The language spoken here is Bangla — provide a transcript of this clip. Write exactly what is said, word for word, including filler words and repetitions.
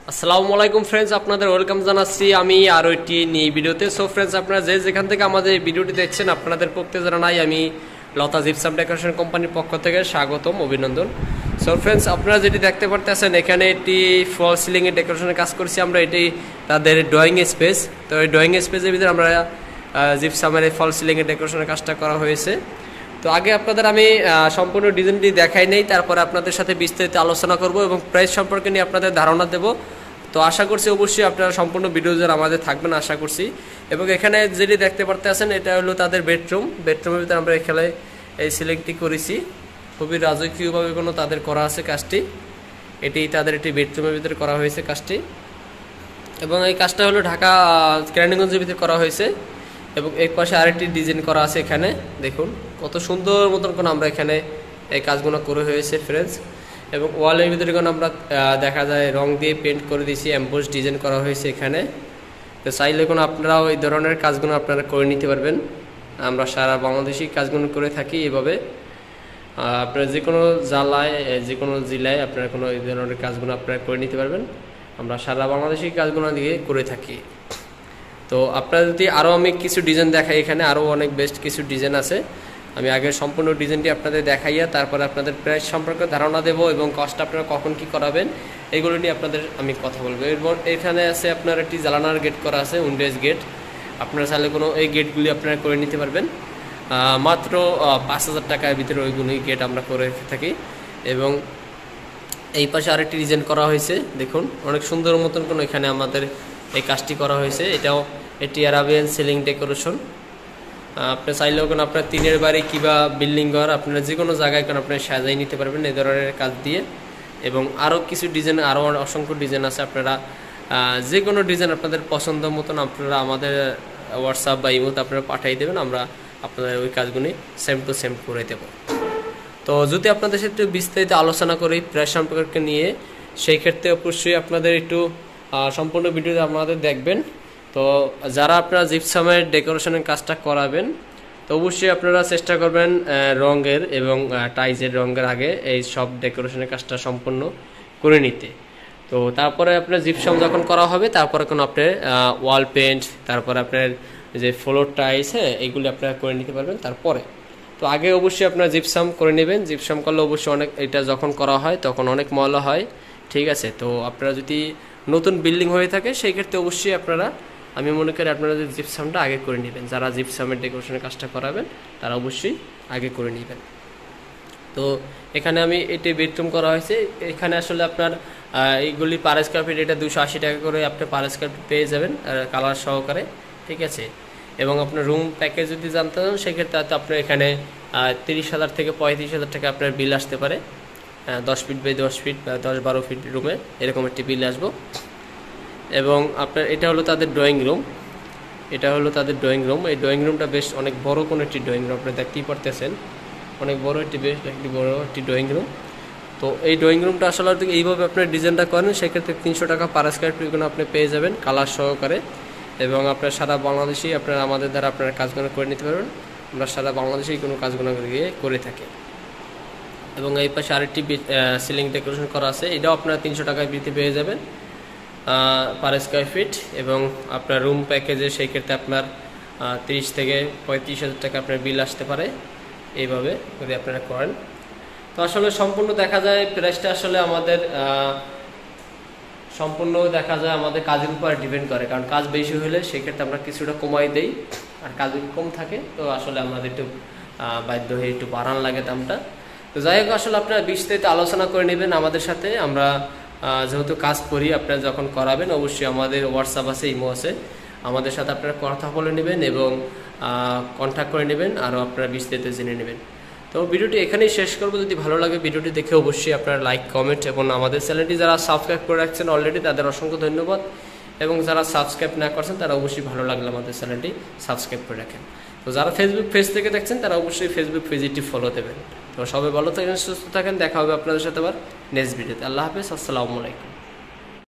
আসসালামু আলাইকুম ফ্রেন্ডস, আপনাদের ওয়েলকাম জানাচ্ছি আমি আরও একটি নিয়ে ভিডিওতে। সো ফ্রেন্ডস, আপনারা যে যেখান থেকে আমাদের এই ভিডিওটি দেখছেন আপনাদের পক্ষে জানাই আমি লতা জিপসাম ডেকোরেশন কোম্পানির পক্ষ থেকে স্বাগতম, অভিনন্দন। সো ফ্রেন্ডস, আপনারা যেটি দেখতে পারতেছেন এখানে একটি ফল সিলিংয়ের ডেকোরেশনের কাজ করছি আমরা। এটি তাদের ড্রয়িং স্পেস। তো এই ড্রয়িং স্পেসের ভিতরে আমরা জিপসামের এই ফল সিলিংয়ের ডেকোরেশনের কাজটা করা হয়েছে। তো আগে আপনাদের আমি সম্পূর্ণ ডিজাইনটি দেখাই নেই, তারপরে আপনাদের সাথে বিস্তারিত আলোচনা করব এবং প্রাইস সম্পর্কে নিয়ে আপনাদের ধারণা দেব। তো আশা করছি অবশ্যই আপনারা সম্পূর্ণ ভিডিও যারা আমাদের থাকবেন আশা করছি। এবং এখানে যেটি দেখতে পারতে আছেন এটা হলো তাদের বেডরুম। বেডরুমের ভিতরে আমরা এখানে এই সিলিংটি করেছি, খুবই রাজকীয়ভাবে কোনো তাদের করা আছে কাজটি। এটি তাদের একটি বেডরুমের ভিতরে করা হয়েছে কাজটি, এবং এই কাজটা হলো ঢাকা কেরানীগঞ্জের ভিতরে করা হয়েছে। এবং এক পাশে আরেকটি ডিজাইন করা আছে, এখানে দেখুন কত সুন্দর মতন করে আমরা এখানে এই কাজগুলো করে হয়েছে ফ্রেন্ডস। এবং ওয়ালের ভিতরে কোনো আমরা দেখা যায় রং দিয়ে পেন্ট করে দিয়েছি, এমবোস ডিজাইন করা হয়েছে এখানে। তো চাইলে কোনো আপনারাও এই ধরনের কাজগুলো আপনারা করে নিতে পারবেন। আমরা সারা বাংলাদেশি কাজগুলো করে থাকি এভাবে। আপনারা যে কোনো জেলায় যে কোনো জেলায় আপনারা কোনো এই ধরনের কাজগুলো আপনারা করে নিতে পারবেন। আমরা সারা বাংলাদেশি কাজগুলো দিয়ে করে থাকি। তো আপনারা যদি আরও আমি কিছু ডিজাইন দেখাই, এখানে আরও অনেক বেস্ট কিছু ডিজাইন আছে। আমি আগে সম্পূর্ণ ডিজাইনটি আপনাদের দেখাইয়া তারপরে আপনাদের প্রাইস সম্পর্কে ধারণা দেবো এবং কষ্ট আপনারা কখন কি করাবেন এগুলো নিয়ে আপনাদের আমি কথা বলবো। এরপর এখানে আছে আপনার একটি জ্বালানার গেট করা আছে, উইন্ডোজ গেট। আপনারা চাইলে কোনো এই গেটগুলি আপনারা করে নিতে পারবেন মাত্র পাঁচ হাজার টাকার ভিতরে ওইগুলি গেট আমরা করে থাকি। এবং এই পাশে আরেকটি ডিজাইন করা হয়েছে, দেখুন অনেক সুন্দর মতন কোনো এখানে আমাদের এই কাজটি করা হয়েছে। এটাও এটি আরাবিয়ান সিলিং ডেকোরেশন। আপনি চাইলেও কোনো আপনার টিনের বাড়ি কিংবা বিল্ডিং ঘর আপনারা যে কোনো জায়গায় কোনো আপনি সাজাই নিতে পারবেন এই ধরনের কাজ দিয়ে। এবং আরও কিছু ডিজাইন, আরও অসংখ্য ডিজাইন আছে। আপনারা যে কোনো ডিজাইন আপনাদের পছন্দ মতন আপনারা আমাদের হোয়াটসঅ্যাপ বা ইমোতে আপনারা পাঠিয়ে দেবেন, আমরা আপনাদের ওই কাজগুলি সেম টু সেম করে দেব। তো যদি আপনাদের সাথে বিস্তারিত আলোচনা করি প্রাইস সম্পর্কে নিয়ে, সেই ক্ষেত্রে অবশ্যই আপনাদের একটু সম্পূর্ণ ভিডিওতে আপনাদের দেখবেন। তো যারা আপনারা জিপসামের ডেকোরেশনের কাজটা করাবেন তো অবশ্যই আপনারা চেষ্টা করবেন রঙের এবং টাইজের রঙের আগে এই সব ডেকোরেশনের কাজটা সম্পূর্ণ করে নিতে। তো তারপরে আপনার জিপসাম যখন করা হবে তারপরে কোনো আপনার ওয়াল পেন্ট, তারপরে আপনার যে ফ্লোর টাইলস, হ্যাঁ এইগুলি আপনারা করে নিতে পারবেন তারপরে। তো আগে অবশ্যই আপনারা জিপসাম করে নেবেন। জিপসাম করলে অবশ্যই অনেক, এটা যখন করা হয় তখন অনেক ময়লা হয়, ঠিক আছে। তো আপনারা যদি নতুন বিল্ডিং হয়ে থাকে সেই ক্ষেত্রে অবশ্যই আপনারা, আমি মনে করি আপনারা যদি জিপসামটা আগে করে নেবেন, যারা জিপসামের ডেকোরেশনের কাজটা করাবেন তারা অবশ্যই আগে করে নেবেন। তো এখানে আমি এটি বেডরুম করা হয়েছে। এখানে আসলে আপনার এইগুলি পার স্কয়ার ফিট এটা দুশো আশি টাকা করে আপনি পার স্কয়ার ফিট পেয়ে যাবেন কালার সহকারে, ঠিক আছে। এবং আপনার রুম প্যাকেজ যদি জানতে চান সেক্ষেত্রে হয়তো আপনার এখানে তিরিশ হাজার থেকে পঁয়ত্রিশ হাজার টাকা আপনার বিল আসতে পারে। দশ ফিট বাই দশ ফিট বা দশ বারো ফিট রুমে এরকম একটি বিল আসবো। এবং আপনার এটা হলো তাদের ড্রয়িং রুম। এটা হলো তাদের ড্রয়িং রুম। এই ড্রয়িং রুমটা বেশ অনেক বড় কোনো একটি ড্রয়িং রুম, আপনারা দেখতেই পারতেছেন অনেক বড় একটি বেশ একটি বড় একটি ড্রয়িং রুম। তো এই ড্রয়িং রুমটা আসলে এইভাবে আপনার ডিজাইনটা করেন সেক্ষেত্রে তিনশো টাকা পার স্কয়ার ফিট আপনি পেয়ে যাবেন কালার সহকারে। এবং আপনার সারা বাংলাদেশেই আপনারা আমাদের দ্বারা আপনার কাজগুলো করে নিতে পারবেন। আমরা সারা বাংলাদেশেই কোনো কাজগুলো গিয়ে করে থাকি। এবং এই পাশে আরেকটি সিলিং ডেকোরেশন করা আছে, এটাও আপনারা তিনশো টাকায় বৃত্তি পেয়ে যাবেন পার স্কয়ার ফিট। এবং আপনার রুম প্যাকেজে সেই ক্ষেত্রে আপনার তিরিশ থেকে পঁয়ত্রিশ হাজার টাকা আপনার বিল আসতে পারে এইভাবে যদি আপনারা করেন। তো আসলে সম্পূর্ণ দেখা যায় প্রাইসটা আসলে আমাদের সম্পূর্ণ দেখা যায় আমাদের কাজের উপর ডিপেন্ড করে, কারণ কাজ বেশি হলে সেক্ষেত্রে আমরা কিছুটা কমাই দেই, আর কাজ কম থাকে তো আসলে আমাদের একটু বাধ্য হয়ে একটু বাড়ান লাগে দামটা। তো যাই হোক, আসলে আপনারা বিস্তারিত আলোচনা করে নেবেন আমাদের সাথে। আমরা যেহেতু কাজ করি, আপনারা যখন করাবেন অবশ্যই আমাদের হোয়াটসঅ্যাপ আছে, ইমো আছে, আমাদের সাথে আপনারা কথা বলে নেবেন এবং কন্ট্যাক্ট করে নেবেন, আরও আপনারা বিস্তারিত জেনে নেবেন। তো ভিডিওটি এখানেই শেষ করবো। যদি ভালো লাগে ভিডিওটি দেখে অবশ্যই আপনারা লাইক, কমেন্ট এবং আমাদের চ্যানেলটি যারা সাবস্ক্রাইব করে রাখছেন অলরেডি তাদের অসংখ্য ধন্যবাদ। এবং যারা সাবস্ক্রাইব না করছেন তারা অবশ্যই ভালো লাগলে আমাদের চ্যানেলটি সাবস্ক্রাইব করে রাখেন। তো যারা ফেসবুক পেজ থেকে দেখছেন তারা অবশ্যই ফেসবুক পেজটি ফলো দেবেন। তো সবাই ভালো থাকেন, সুস্থ থাকেন, দেখা হবে আপনাদের সাথে আবার নেক্সট ভিডিওতে। আল্লাহ হাফেজ, আসসালামু আলাইকুম।